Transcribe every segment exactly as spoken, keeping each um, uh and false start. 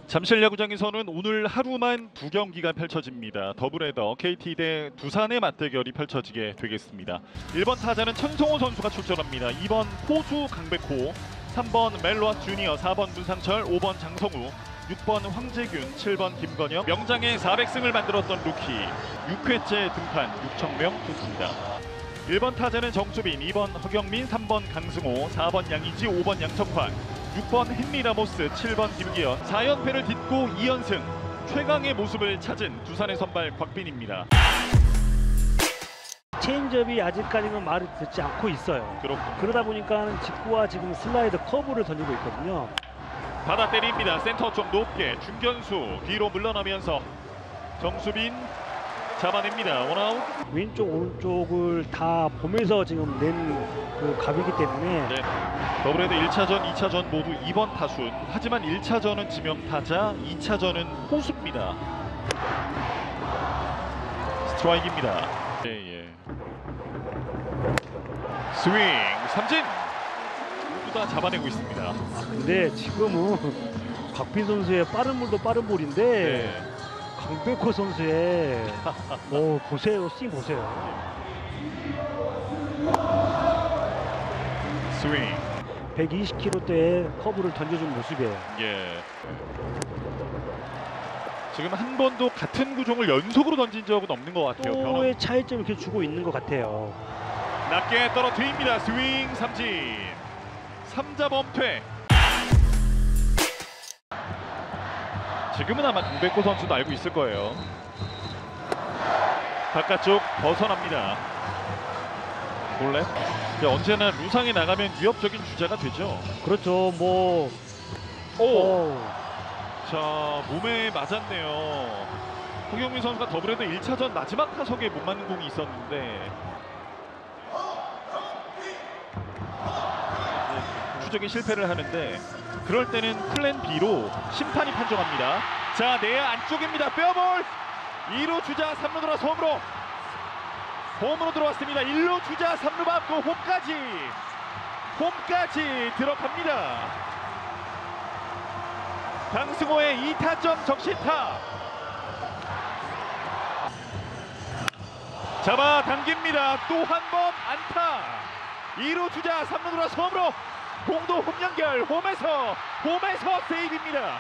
잠실 야구장에서는 오늘 하루만 두 경기가 펼쳐집니다. 더블헤더 케이티 대 두산의 맞대결이 펼쳐지게 되겠습니다. 일 번 타자는 천성호 선수가 출전합니다. 이 번 포수 강백호, 삼 번 멜로아 주니어, 사 번 문상철, 오 번 장성우, 육 번 황재균, 칠 번 김건영. 명장의 사백 승을 만들었던 루키, 육 회째 등판 육천명 투수입니다. 일 번 타자는 정수빈, 이 번 허경민, 삼 번 강승호, 사 번 양의지, 오 번 양석환, 육 번 헨리 라모스, 칠 번 김기현. 사 연패를 딛고 이 연승, 최강의 모습을 찾은 두산의 선발 곽빈입니다. 체인지업이 아직까지는 말을 듣지 않고 있어요. 그렇군요. 그러다 보니까 직구와 지금 슬라이드 커브를 던지고 있거든요. 받아 때립니다. 센터 쪽 높게 중견수 뒤로 물러나면서 정수빈 잡아냅니다. 원아웃. 왼쪽 오른쪽을 다 보면서 지금 낸 그 갑이기 때문에 네. 더블헤더 일 차전, 이 차전 모두 이 번 타순. 하지만 일 차전은 지명타자, 이 차전은 포수입니다. 스트라이크입니다. 예, 예. 스윙, 삼진. 모두 다 잡아내고 있습니다. 아, 근데 지금은 곽빈 선수의 빠른 볼도 빠른 볼인데 네. 강백호 선수의 뭐 보세요, 스윙 보세요. 스윙. 백이십 킬로대의 커브를 던져준 모습이에요. 예. 지금 한 번도 같은 구종을 연속으로 던진 적은 없는 것 같아요. 또의 변화. 차이점을 이렇게 주고 있는 것 같아요. 낮게 떨어뜨립니다. 스윙 삼진. 삼자 범퇴. 지금은 아마 강백호 선수도 알고 있을 거예요. 바깥쪽 벗어납니다. 볼넷. 언제나 루상에 나가면 위협적인 주자가 되죠. 그렇죠. 뭐 오. 오. 자, 몸에 맞았네요. 허경민 선수가 더블헤더 일 차전 마지막 타석에 못 맞는 공이 있었는데 네, 추적에 실패를 하는데 그럴 때는 플랜 B로 심판이 판정합니다. 자, 내야 안쪽입니다. 빼어볼. 이 루 주자 삼 루 돌아서 홈으로 홈으로 들어왔습니다. 일 루 주자 삼 루 밟고 홈까지 홈까지 들어갑니다. 강승호의 이 타점 적시타. 잡아 당깁니다. 또 한 번 안타. 이 루 주자 삼 루 돌아서 홈으로 공도 홈 연결. 홈에서 홈에서 세이브입니다.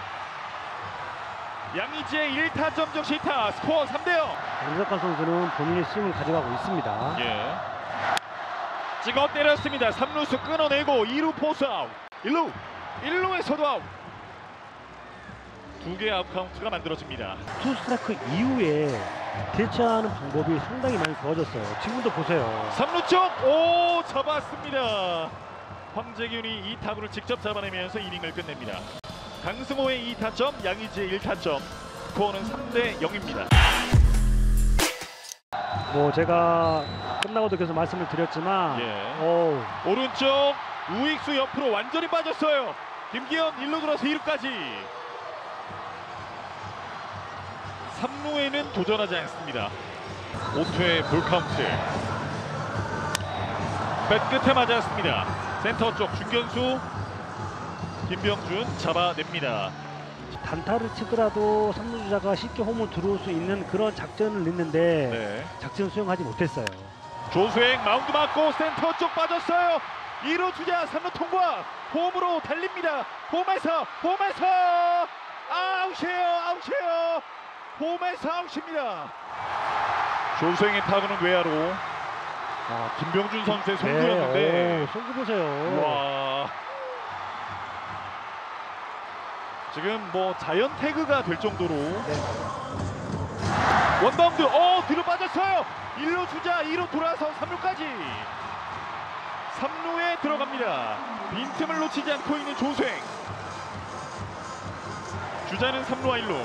양의지의 일 타점 적시타. 스코어 삼 대 영. 안석환 선수는 본인의 스윙을 가져가고 있습니다. 예. 찍어 때렸습니다. 삼 루수 끊어내고 이 루 포수 아웃. 일 루 일 루에서도 아웃. 두 개의 아웃 카운트가 만들어집니다. 투 스트라이크 이후에 대처하는 방법이 상당히 많이 좋아졌어요. 지금도 보세요. 삼 루 쪽, 오, 잡았습니다. 황재균이 이 타구를 직접 잡아내면서 이닝을 끝냅니다. 강승호의 이 타점, 양의지의 일 타점. 스코어는 삼 대 영입니다. 뭐 제가 끝나고도 계속 말씀을 드렸지만 예. 오, 오른쪽 우익수 옆으로 완전히 빠졌어요. 김기현 일 루 들어서 이 루까지. 삼 루에는 도전하지 않습니다. 오 투의 볼 카운트. 뱃 끝에 맞았습니다. 센터 쪽 중견수 김병준 잡아냅니다. 단타를 치더라도 삼 루 주자가 쉽게 홈을 들어올 수 있는 그런 작전을 냈는데 네. 작전 수행하지 못했어요. 조수행 마운드 맞고 센터 쪽 빠졌어요. 이 루 주자 삼 루 통과. 홈으로 달립니다. 홈에서 홈에서 아웃이에요. 아웃이에요. 홈에서 아웃입니다. 조수행의 타구는 외야로. 아, 김병준 선수의 송구였는데. 네, 오, 송구 보세요. 와. 지금 뭐 자연 태그가 될 정도로. 네. 원바운드. 어, 뒤로 빠졌어요. 일 루 주자 이 루 돌아서 삼 루까지. 삼 루에 들어갑니다. 빈틈을 놓치지 않고 있는 조수행. 주자는 삼 루와 일 루.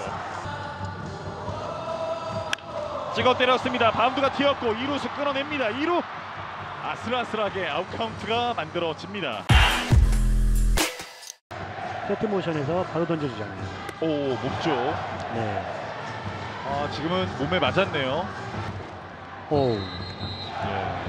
찍어 때렸습니다. 바운드가 튀었고 이 루수 끊어냅니다. 이 루 아슬아슬하게 아웃카운트가 만들어집니다. 세트 모션에서 바로 던져주잖아요. 오, 목쪽. 네. 아, 지금은 몸에 맞았네요. 오. 예.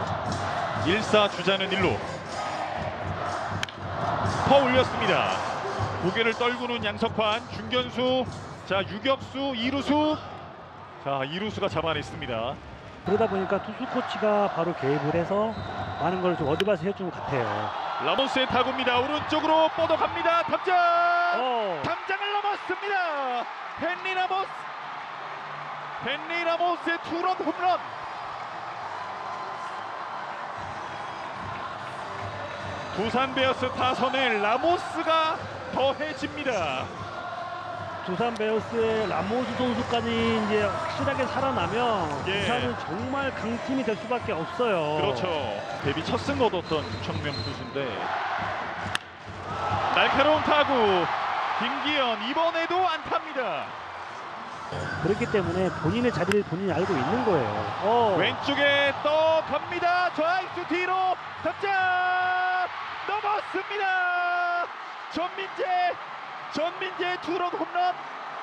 일 사 주자는 일 루. 퍼 올렸습니다. 고개를 떨구는 양석환, 중견수, 자 유격수, 이루수, 자 이루수가 잡아냈습니다. 그러다 보니까 투수 코치가 바로 개입을 해서 많은 걸 좀 어드바이스 해준 것 같아요. 라모스의 타구입니다. 오른쪽으로 뻗어갑니다. 탑장! 어. 탐장을 넘었습니다. 헨리 라모스, 헨리 라모스의 투런 홈런. 두산 베어스 타선에 라모스가 더해집니다. 두산 베어스의 라모스 선수까지 이제 확실하게 살아나면 예. 두산은 정말 강팀이 될 수밖에 없어요. 그렇죠. 데뷔 첫 승 얻었던 유청명 투수인데 날카로운 타구 김기현 이번에도 안타입니다. 그렇기 때문에 본인의 자리를 본인이 알고 있는 거예요. 어. 왼쪽에 떠갑니다. 좌익수 뒤로 탑장 넘었습니다. 전민재, 전민재의 투런 홈런.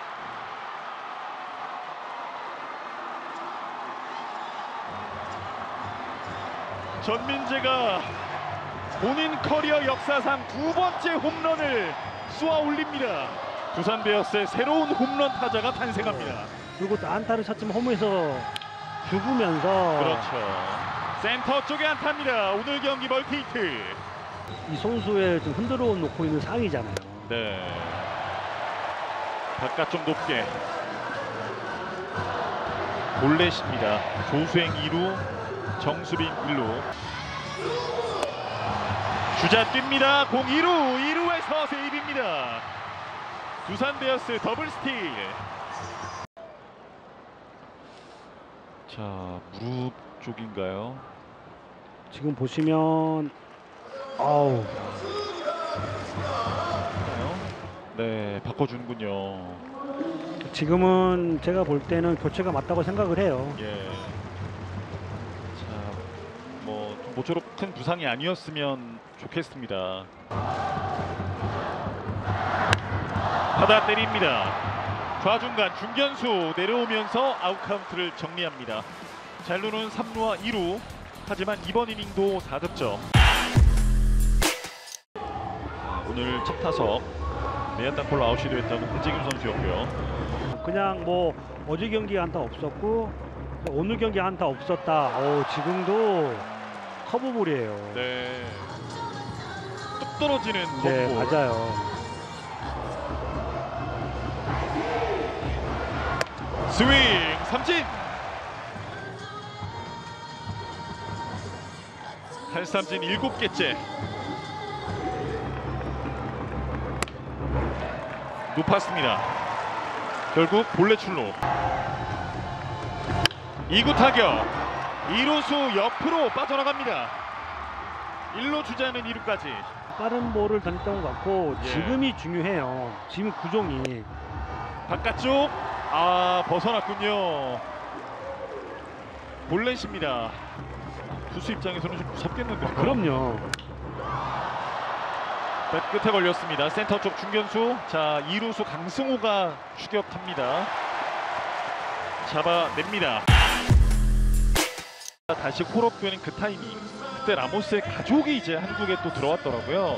전민재가 본인 커리어 역사상 두 번째 홈런을 쏘아 올립니다. 두산 베어스의 새로운 홈런 타자가 탄생합니다. 그리고 또 안타를 쳤지만 홈에서 죽으면서 그렇죠. 센터 쪽에 안타입니다. 오늘 경기 멀티히트. 이 선수의 좀 흔들어 놓고 있는 상이잖아요. 네. 바깥 좀 높게. 볼넷입니다. 조수행 이 루, 정수빈 일 루. 주자 뜁니다. 공 이 루, 이 루에서 세이브입니다. 두산 베어스 더블 스틸. 자, 무릎 쪽인가요? 지금 보시면 아우 네, 바꿔주는군요. 지금은 제가 볼 때는 교체가 맞다고 생각을 해요. 예. 자, 뭐 모처럼 큰 부상이 아니었으면 좋겠습니다. 받아 때립니다. 좌중간 중견수 내려오면서 아웃 카운트를 정리합니다. 잘루는 삼 루와 이 루. 하지만 이번 이닝도 사 득점. 오늘 첫 타석 내야 땅볼로 아웃이 되었다는 배재균 선수였고요. 그냥 뭐 어제 경기에 안타 없었고 오늘 경기에 안타 없었다. 어, 지금도 커브볼이에요. 네. 뚝 떨어지는 네, 콤보. 맞아요. 스윙 삼진. 탈삼진 일곱 개째. 높았습니다. 결국 볼넷 출루. 이 구 타격. 이 루수 옆으로 빠져나갑니다. 일 루 주자는 이 루까지. 빠른 볼을 던졌던 것 같고 예. 지금이 중요해요. 지금 구종이. 바깥쪽. 아, 벗어났군요. 볼넷입니다. 투수 입장에서는 좀 무섭겠는데요. 그럼요. 뱃 끝에 걸렸습니다. 센터 쪽 중견수. 자, 이 루수 강승호가 추격합니다. 잡아냅니다. 다시 콜업되는 그 타이밍. 그때 라모스의 가족이 이제 한국에 또 들어왔더라고요.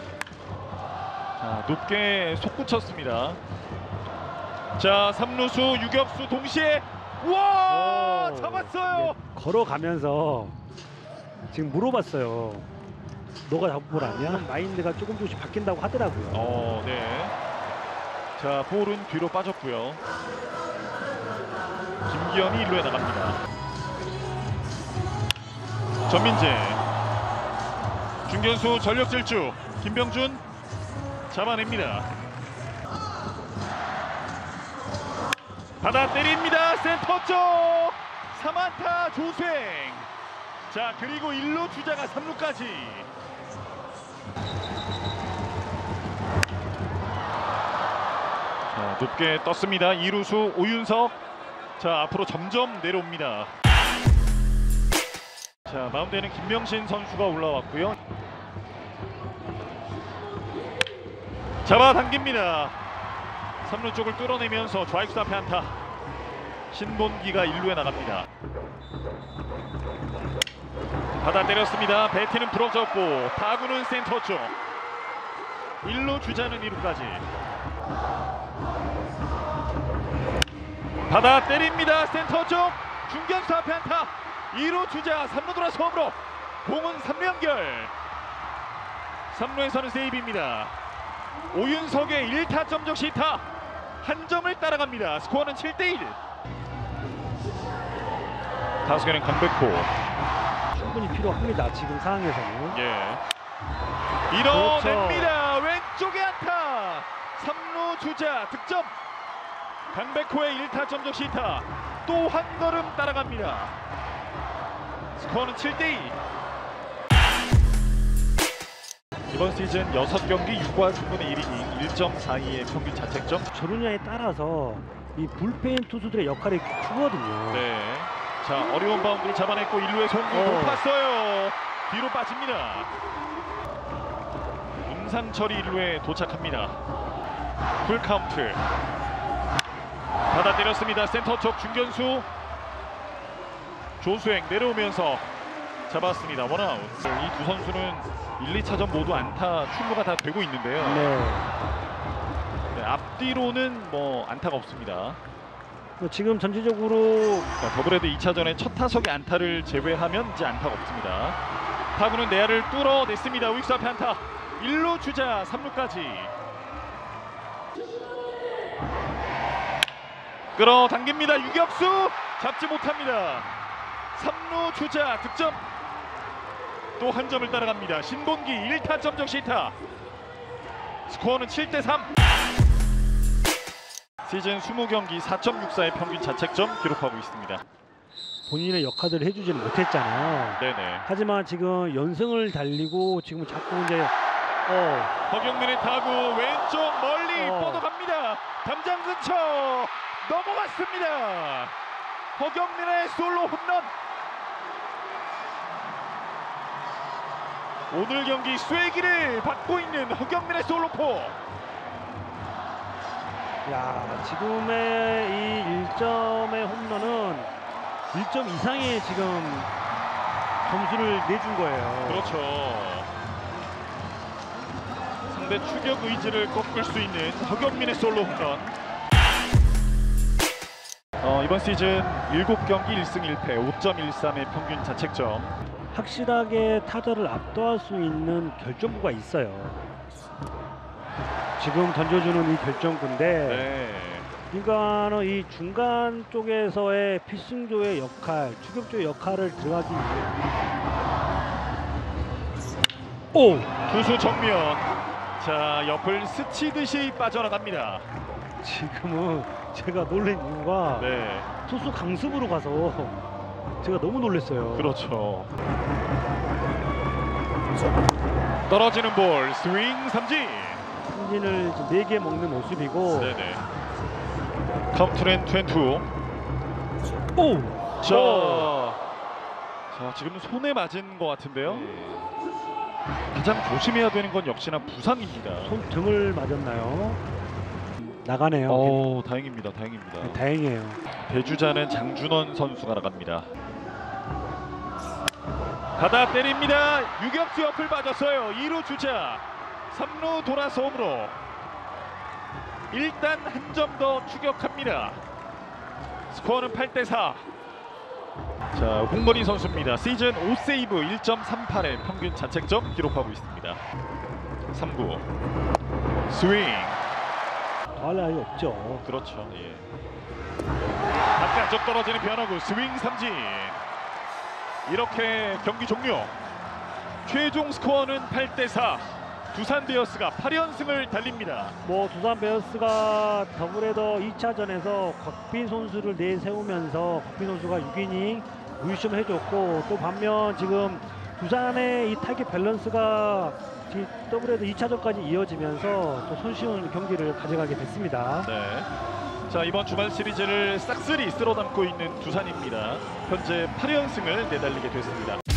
자, 높게 솟구쳤습니다. 자, 삼 루수 유격수 동시에 우와! 오, 잡았어요. 네, 걸어가면서 지금 물어봤어요. 너가 잡은 볼 아니야? 마인드가 조금 조금씩 바뀐다고 하더라고요. 어, 네. 자, 볼은 뒤로 빠졌고요. 김기현이 일 루에 나갑니다. 전민재. 중견수 전력 질주. 김병준 잡아냅니다. 받아 때립니다. 센터 쪽 삼 안타 조수행. 자, 그리고 일 루 주자가 삼 루까지. 자, 높게 떴습니다. 이 루수 오윤석. 자, 앞으로 점점 내려옵니다. 자, 마운드에는 김명신 선수가 올라왔고요. 잡아당깁니다. 삼 루 쪽을 뚫어내면서 좌익수 앞에 안타. 신본기가 일 루에 나갑니다. 받아 때렸습니다. 배트는 부러졌고 타구는 센터 쪽. 일 루 주자는 이 루까지. 받아 때립니다. 센터 쪽 중견수 앞에 안타. 이 루 주자 삼 루 돌아서 홈으로. 공은 삼 루 연결. 삼 루에서는 세이브입니다. 오윤석의 일 타점 적 시타 한 점을 따라갑니다. 스코어는 칠 대 일. 타석에는 강백호. 충분히 필요합니다. 지금 상황에서는. 예. 밀어냅니다. 그렇죠. 왼쪽에 안타. 삼 루 주자 득점. 강백호의 일 타점 적 시타 또 한 걸음 따라갑니다. 스코어는 칠 대 이. 이번 시즌 여섯 경기 육 과 중 분의 일 이닝 일 점 사이의 평균 자책점. 저루냐에 따라서 이 불펜 투수들의 역할이 크거든요. 네. 자, 어려운 바운드를 잡아냈고 일 루에 송구 어. 높았어요. 뒤로 빠집니다. 임상철이 일 루에 도착합니다. 풀 카운트. 받아 때렸습니다. 센터 쪽 중견수 조수행 내려오면서 잡았습니다. 원아웃. 이 두 선수는 일, 이 차전 모두 안타 출루가 다 되고 있는데요. 네. 네, 앞뒤로는 뭐 안타가 없습니다. 뭐 지금 전체적으로 자, 더블헤드 이 차전에 첫 타석의 안타를 제외하면 이제 안타가 없습니다. 타구는 내야를 뚫어냈습니다. 우익수 앞에 안타. 일 루 주자 삼 루까지. 끌어당깁니다. 유격수 잡지 못합니다. 삼 루 주자 득점. 또 한 점을 따라갑니다. 신본기 일 타점 적 시타. 스코어는 칠 대 삼. 시즌 이십 경기 사 점 육사의 평균 자책점 기록하고 있습니다. 본인의 역할을 해주지는 못했잖아요. 네네. 하지만 지금 연승을 달리고 지금 자꾸 이제 어, 허경민의 타구 왼쪽 멀리 어. 뻗어갑니다. 담장 근처 넘어갔습니다. 허경민의 솔로 홈런. 오늘 경기 쐐기를 받고 있는 허경민의 솔로포. 야, 지금의 이 일 점의 홈런은 일 점 이상의 지금 점수를 내준 거예요. 그렇죠. 상대 추격 의지를 꺾을 수 있는 허경민의 솔로 홈런. 어, 이번 시즌 일곱 경기 일 승 일 패 오 점 일삼의 평균 자책점. 확실하게 타자를 압도할 수 있는 결정구가 있어요. 지금 던져주는 이 결정구인데 네. 그러니까는 이 중간 쪽에서의 필승조의 역할, 추격조의 역할을 들어가기 위해 오! 투수 정면. 자, 옆을 스치듯이 빠져나갑니다. 지금은 제가 놀란 이유가 네. 투수 강습으로 가서 제가 너무 놀랐어요. 그렇죠. 떨어지는 볼 스윙 삼진. 삼진을 네 개 먹는 모습이고 네네. 카운트는 투앤투. 오! 자, 어. 자 지금 손에 맞은 것 같은데요. 가장 조심해야 되는 건 역시나 부상입니다. 손등을 맞았나요? 나가네요. 어, 다행입니다. 다행입니다. 네, 다행이에요. 대주자는 장준원 선수가 나갑니다. 가다 때립니다. 유격수 옆을 맞았어요. 이 루 주자 삼 루 돌아서 홈으로. 일단 한 점 더 추격합니다. 스코어는 팔 대 사. 자, 홍건희 선수입니다. 시즌 오 세이브 일 점 삼팔의 평균 자책점 기록하고 있습니다. 삼 구 스윙. 더할 나위 없죠. 그렇죠. 예. 바깥쪽 떨어지는 변화구 스윙 삼진. 이렇게 경기 종료. 최종 스코어는 팔 대 사. 두산 베어스가 팔 연승을 달립니다. 뭐 두산 베어스가 더블헤더 이 차전에서 곽빈 선수를 내세우면서 곽빈 선수가 육 이닝 무실점 해줬고, 또 반면 지금 두산의 이 타격 밸런스가 더블헤더 이 차전까지 이어지면서 또 손쉬운 경기를 가져가게 됐습니다. 네. 자, 이번 주말 시리즈를 싹쓸이 쓸어담고 있는 두산입니다. 현재 팔 연승을 내달리게 됐습니다.